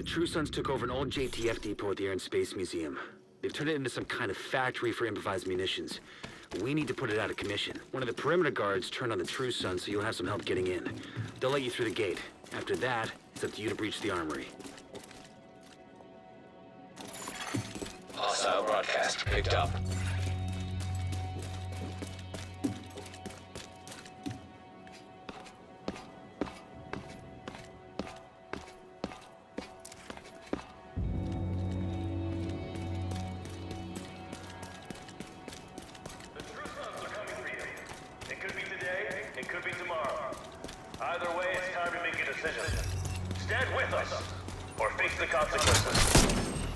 True Sons took over an old JTF depot at the Air and Space Museum. They've turned it into some kind of factory for improvised munitions. We need to put it out of commission. One of the perimeter guards turned on the True Sons, so you'll have some help getting in. They'll let you through the gate. After that, it's up to you to breach the armory. Hostile broadcast picked up. Stand with us, or face the consequences.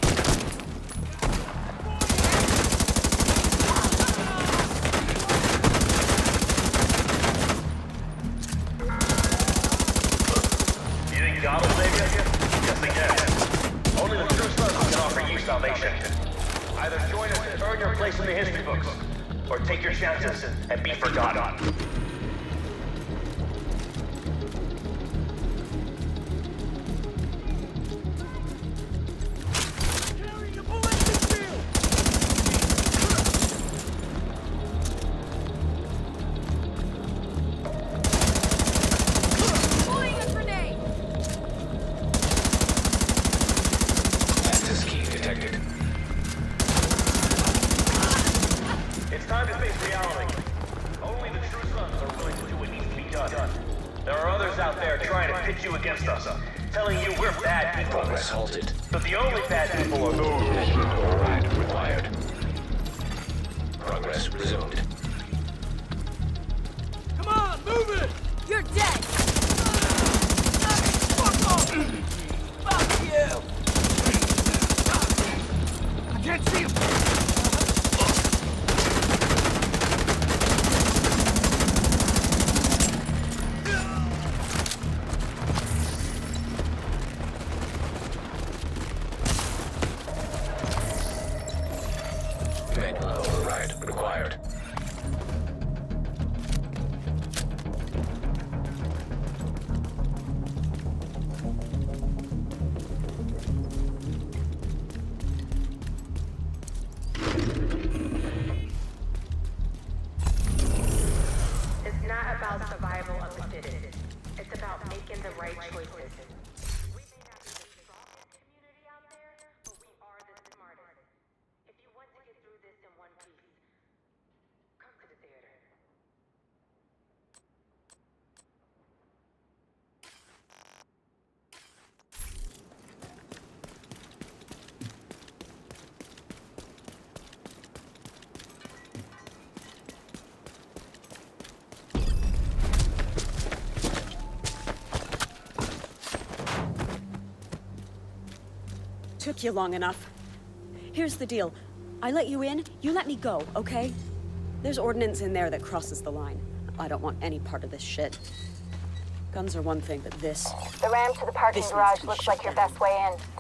You think God will save you? Yes, they can. Only the True Sons can offer you salvation. Either join us and earn your place in the history books, or take your chances and be forgotten. It's time to face reality. Only the True Sons are willing to do what needs to be done. There are others out there trying to pit you against us, telling you we're bad people. Progress halted. But the only bad people are those who Mission override required. Progress resumed. Come on, move it! You're dead! Fuck off! Fuck you! I can't see him! Manual override required. It's not about survival of the fittest. It's about making the right choices. We may not be the strongest community out there, but we are the smartest. If you want to get through this in one piece, come to the theater. Took you long enough. Here's the deal. I let you in, you let me go, okay? There's ordnance in there that crosses the line. I don't want any part of this shit. Guns are one thing, but this... The ramp to the parking This garage needs to be looks shut like your down. best way in.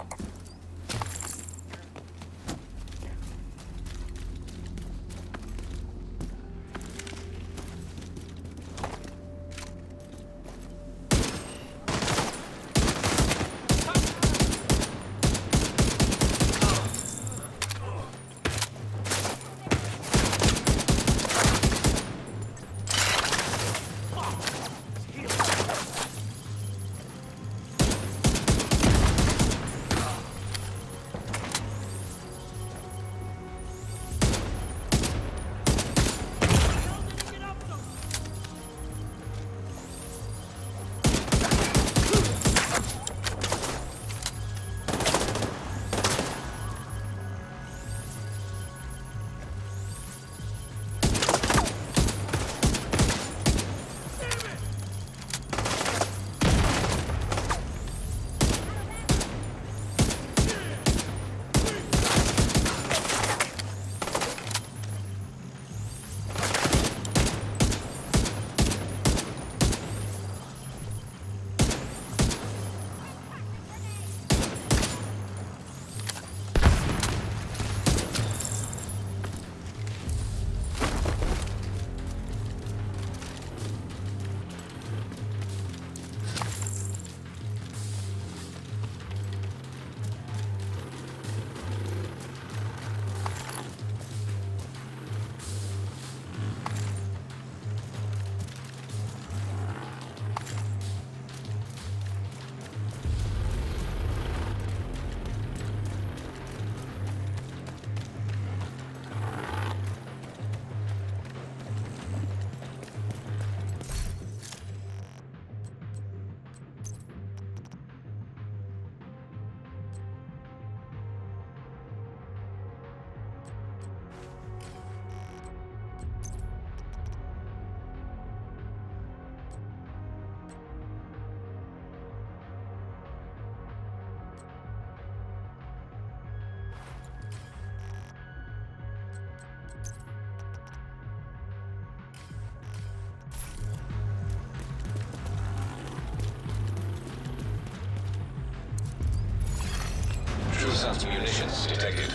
Sun's munitions detected.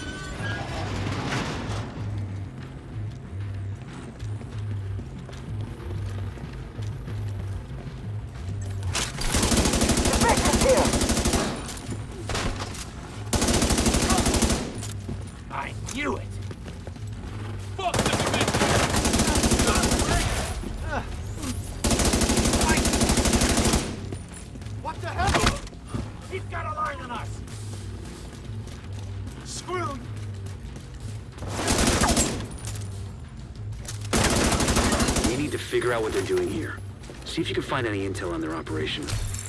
I knew it! Fuck the division! What the hell? He's got a line on us! Screwed! We need to figure out what they're doing here. See if you can find any intel on their operation.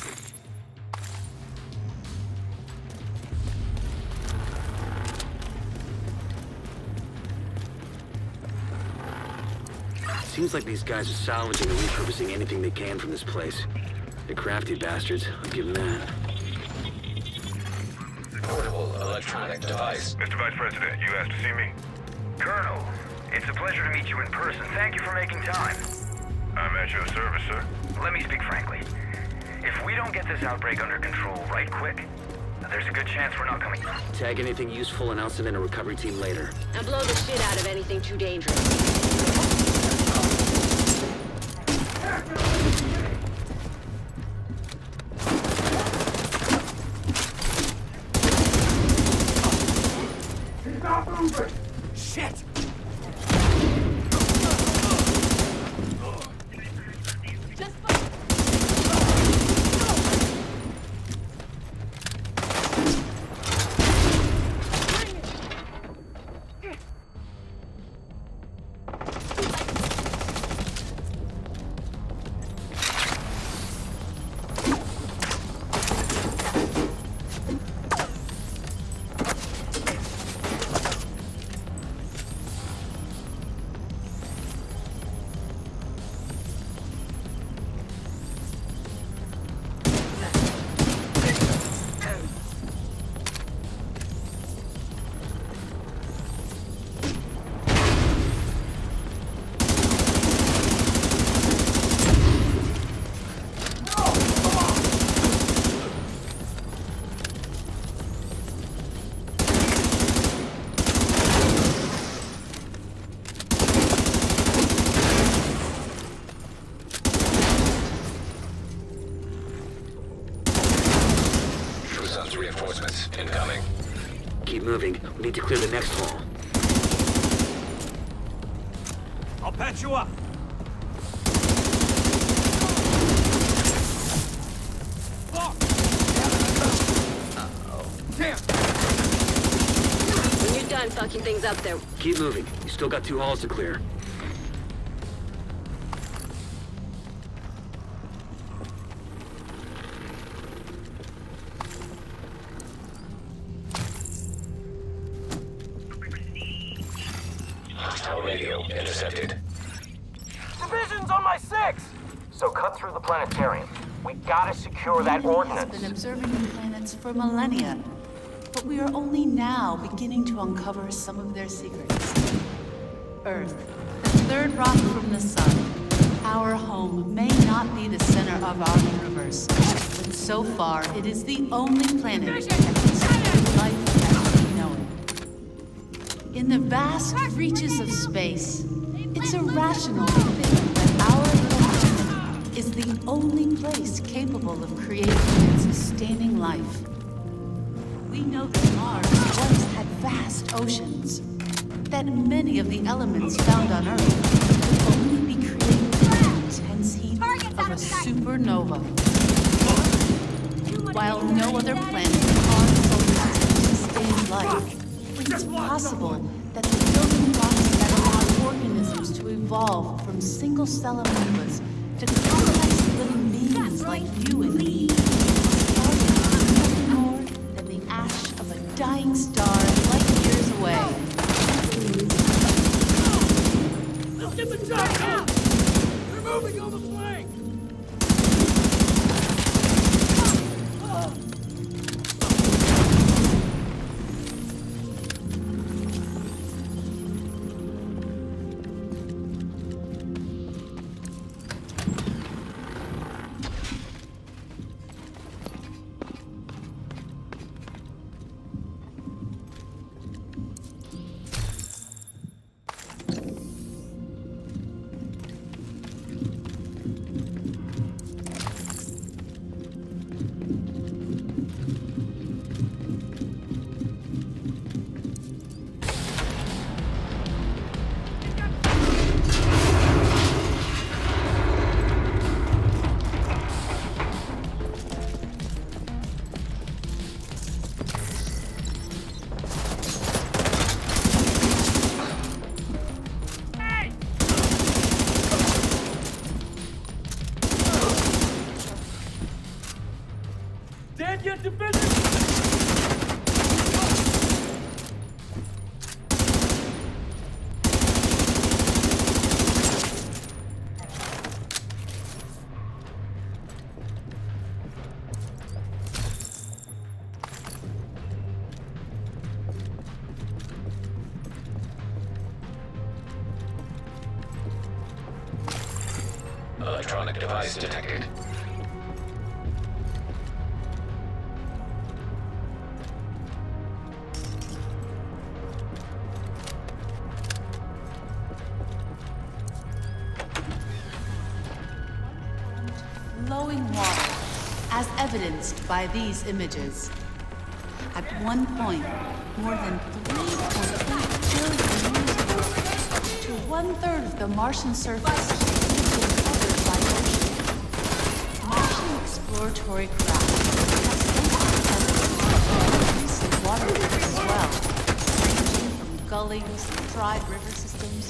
Seems like these guys are salvaging and repurposing anything they can from this place. They're crafty bastards, I'll give them that. Portable electronic device. Mr. Vice President, you asked to see me? Colonel, it's a pleasure to meet you in person. Thank you for making time. I'm at your service, sir. Let me speak frankly. If we don't get this outbreak under control right quick, there's a good chance we're not coming. Tag anything useful and I'll send in a recovery team later. And blow the shit out of anything too dangerous. Shit! Reinforcements incoming. Keep moving. We need to clear the next hall. I'll patch you up! Fuck! Damn! When you're done fucking things up there, Keep moving. You still got 2 halls to clear. Hostile radio intercepted. Division's on my 6! So cut through the planetarium. We gotta secure that Humanity has ordnance. been observing the planets for millennia, but we are only now beginning to uncover some of their secrets. Earth, the third rock from the sun. Our home may not be the center of our universe, but so far it is the only planet that can sustain life as we know it. In the vast reaches of space, it's irrational to think that our planet is the only place capable of creating and sustaining life. We know that Mars once had vast oceans, that many of the elements found on Earth could only be created in the intense heat of a supernova. While no other planet in our solar system sustains life, it's possible that the building blocks that allow organisms to evolve from single-cell amoebas to complex living beings like you and me are nothing more than the ash of a dying star light years away. Let's get the job out! They're moving on the flank! Electronic device detected. Flowing water, as evidenced by these images. At one point, more than 3.8 billion years ago, to one-third of the Martian surface was covered by ocean. Martian exploratory craft have sensed recent water rivers as well, ranging from gullies, dried river systems,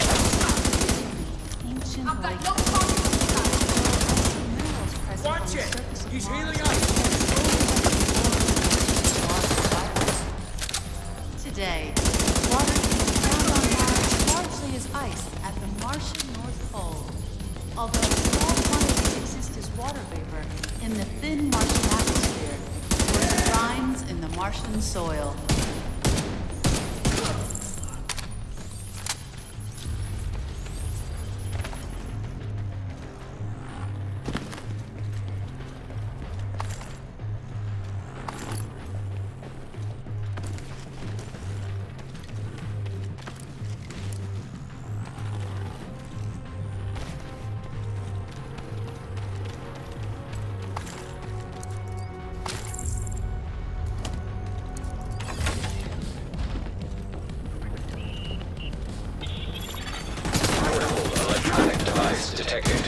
ancient lakes. Watch it! He's healing up! Today, water can be found on Mars largely as ice at the Martian North Pole. Although small quantities exist as water vapor in the thin Martian atmosphere, where it brines in the Martian soil. Detected.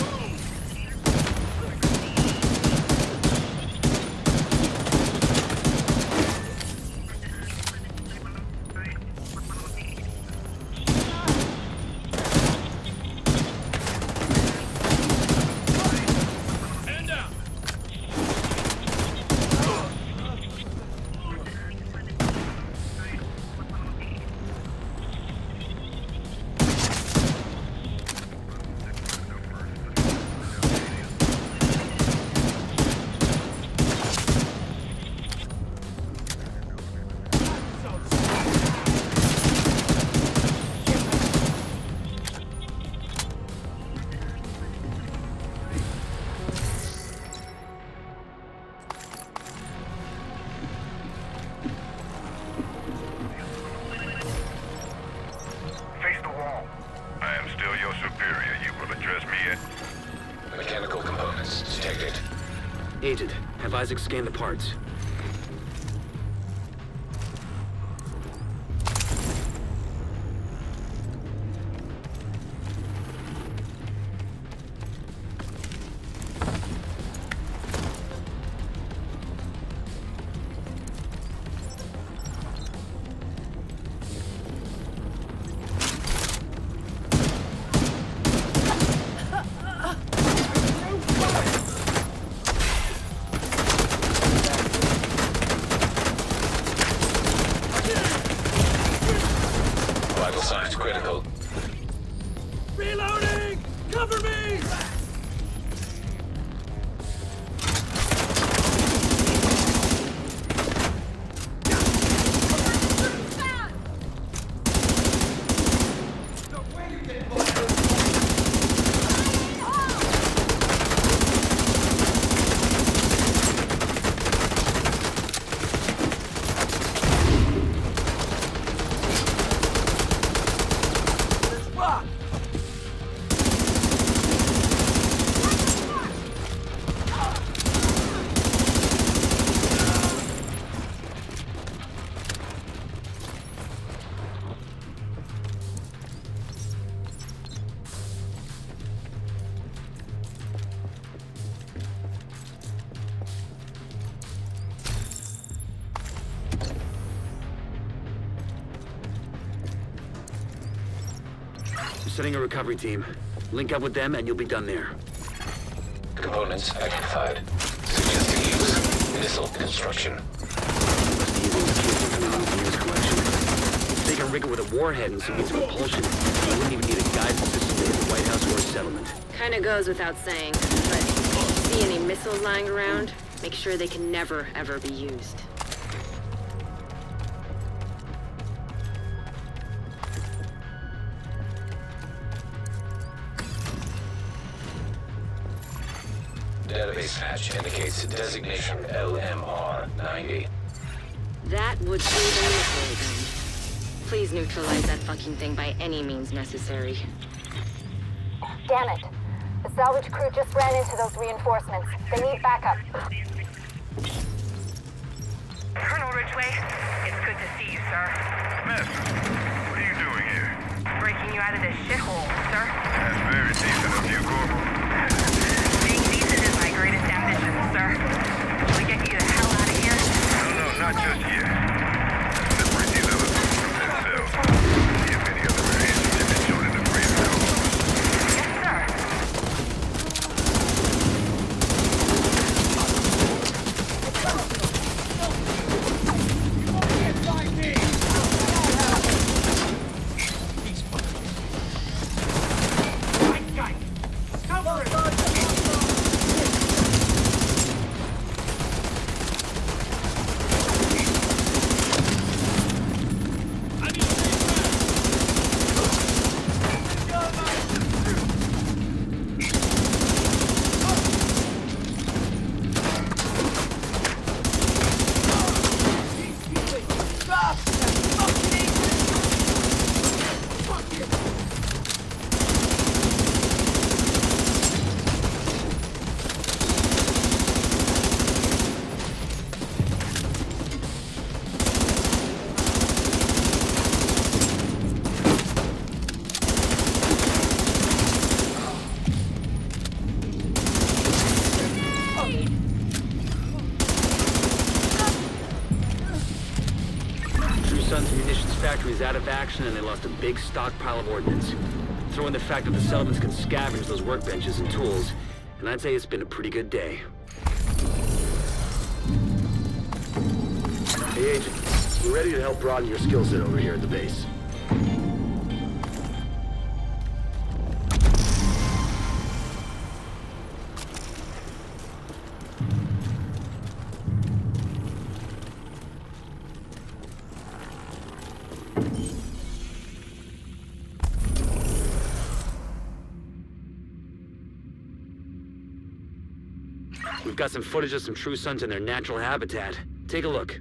Mechanical components detected. Agent, have Isaac scan the parts. Signs critical. Reloading! Cover me! Setting a recovery team. Link up with them and you'll be done there. Components identified. Suggesting use. Missile construction. Must be using the casing from the museum's collection. If they can rig it with a warhead and some means of propulsion, they wouldn't even need a guidance system to hit the White House or a settlement. Kinda goes without saying, but if you see any missiles lying around, make sure they can never, ever be used. Database patch indicates designation LMR-90. That would be the missile then. Please neutralize that fucking thing by any means necessary. Damn it. The salvage crew just ran into those reinforcements. They need backup. Colonel Ridgway, it's good to see you, sir. Master, what are you doing here? Breaking you out of this shithole, sir. That's very decent of you, Corporal. Being decent is my greatest ambition, sir. Can we get you the hell out of here? No, not just yet. Separate these other folks from that cell. See if any other are interested in joining the free zone. Yes, sir. Factory's out of action and they lost a big stockpile of ordnance. Throw in the fact that the settlements can scavenge those workbenches and tools, and I'd say it's been a pretty good day. Hey, Agent. We're ready to help broaden your skill set over here at the base. We've got some footage of some True Sons in their natural habitat. Take a look.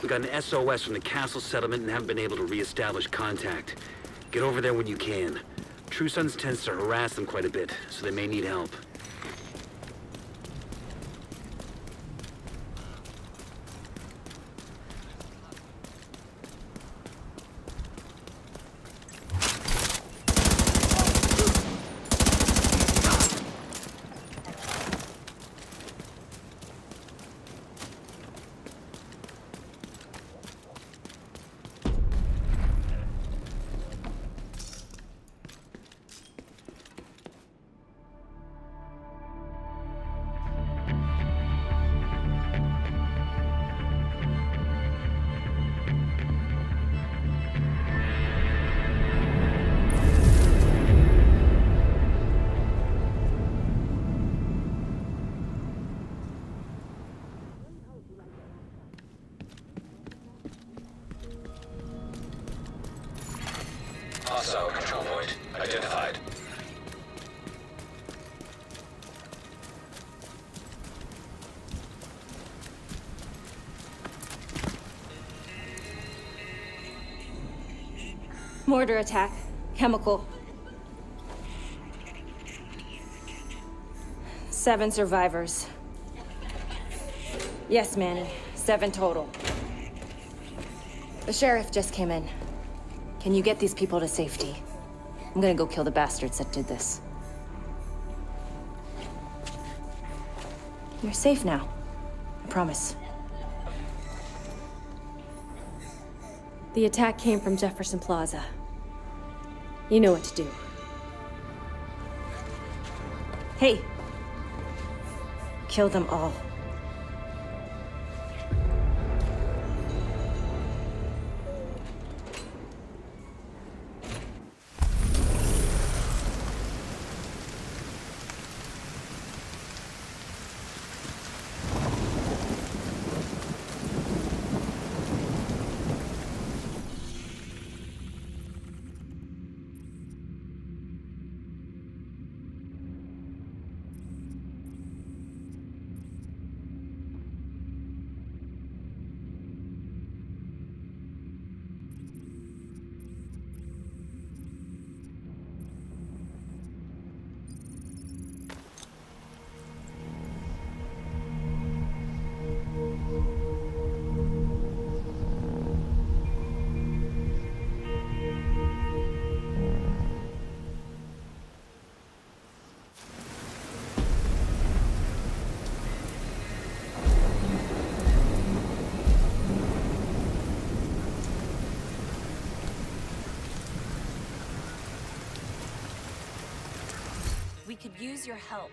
We got an SOS from the castle settlement and haven't been able to re-establish contact. Get over there when you can. True Sons tends to harass them quite a bit, so they may need help. Hostile control point identified. Mortar attack. Chemical. 7 survivors. Yes, Manny. 7 total. The sheriff just came in. Can you get these people to safety? I'm gonna go kill the bastards that did this. You're safe now. I promise. The attack came from Jefferson Plaza. You know what to do. Hey! Kill them all. We could use your help.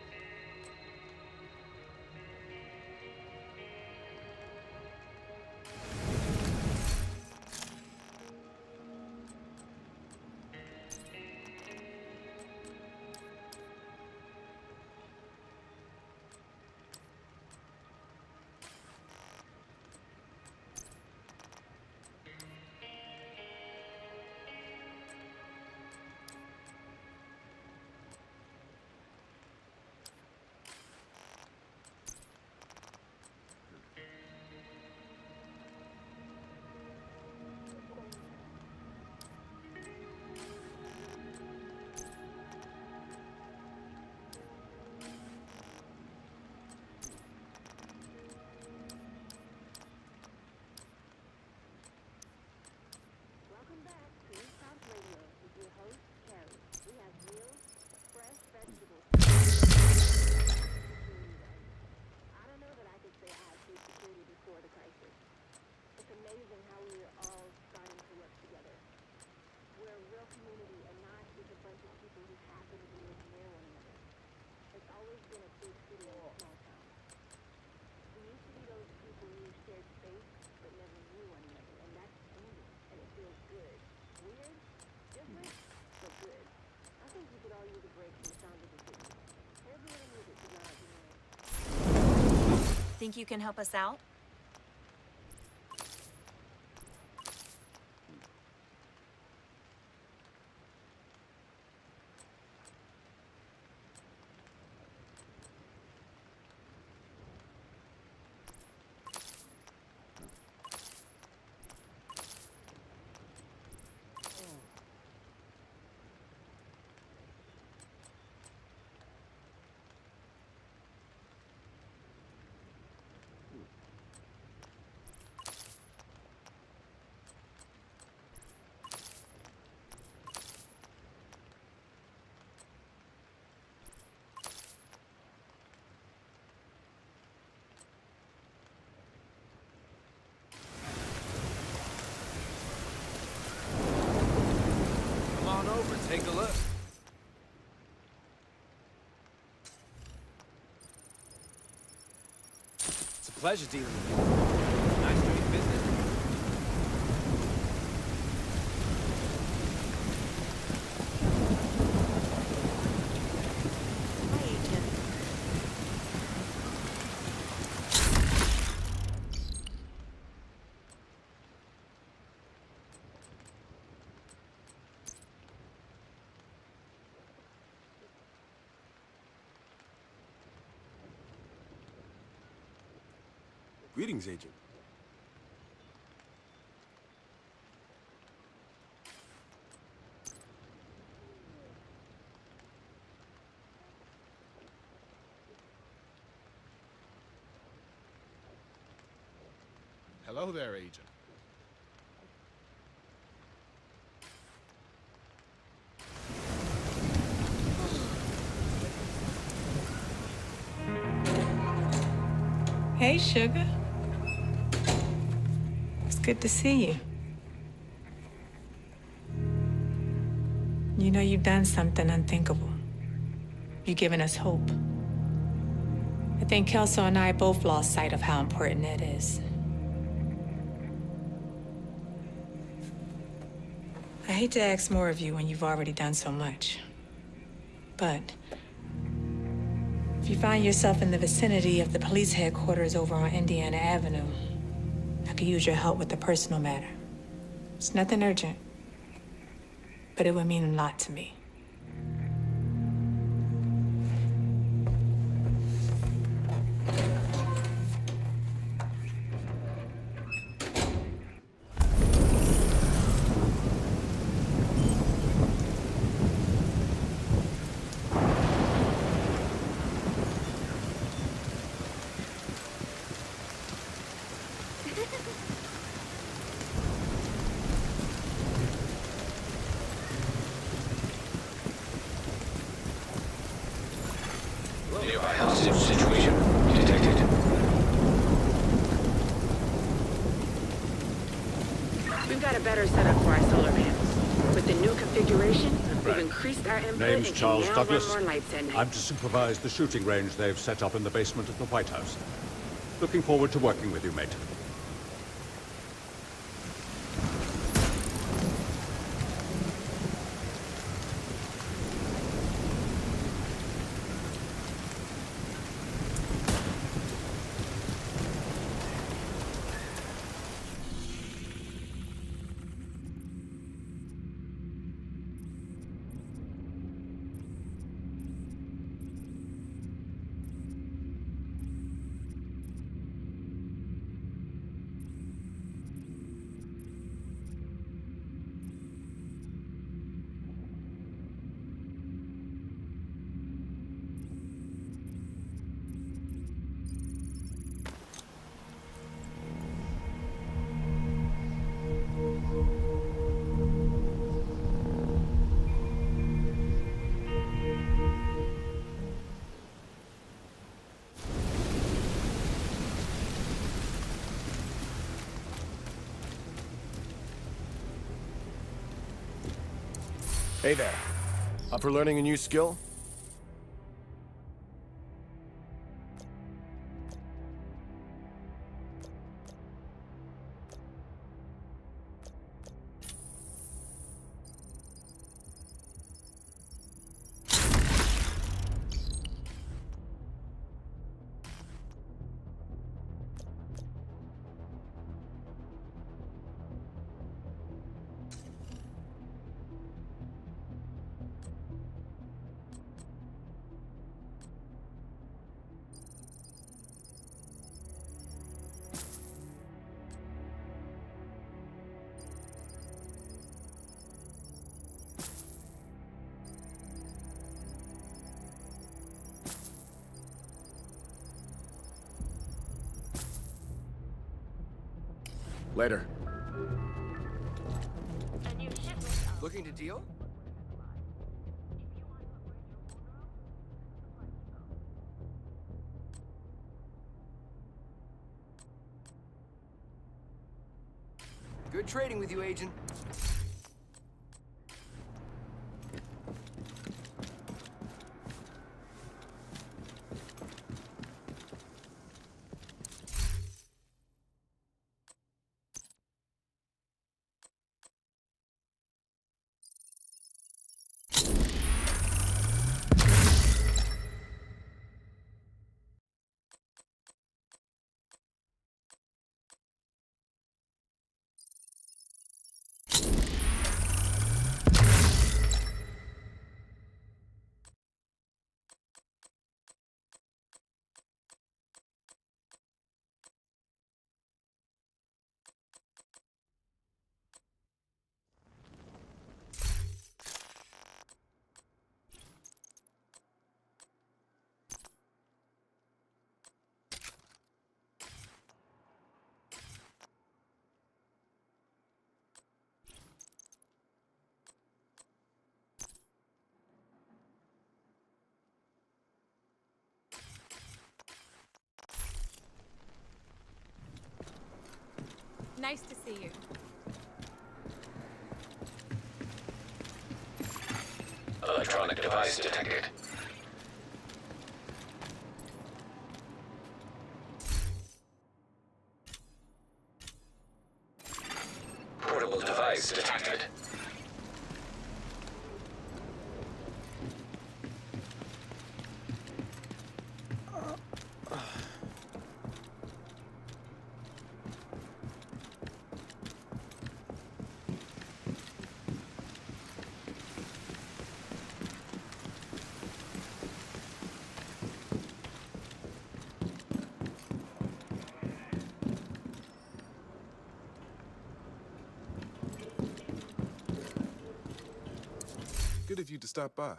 Think you can help us out? Take a look. It's a pleasure dealing with you. Nice doing business. Greetings, Agent. Hello there, Agent. Hey, sugar. It's good to see you. You know, you've done something unthinkable. You've given us hope. I think Kelso and I both lost sight of how important it is. I hate to ask more of you when you've already done so much. But if you find yourself in the vicinity of the police headquarters over on Indiana Avenue, I could use your help with a personal matter. It's nothing urgent, but it would mean a lot to me. Nearby hostage situation detected. We've got a better setup for our solar panels. With the new configuration, we've increased our input Name's and Charles can now Douglas. run more lights at night. I'm to supervise the shooting range they've set up in the basement of the White House. Looking forward to working with you, mate. Hey there. Up for learning a new skill? Later. Looking to deal? Good trading with you, Agent. Nice to see you. Electronic device detected. Portable device detected. Good of you to stop by.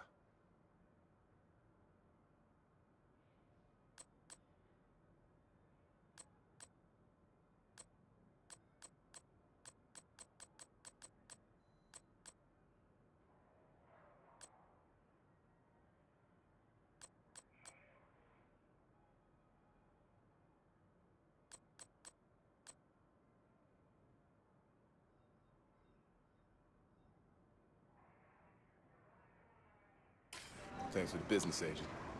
Thanks for the business, Agent.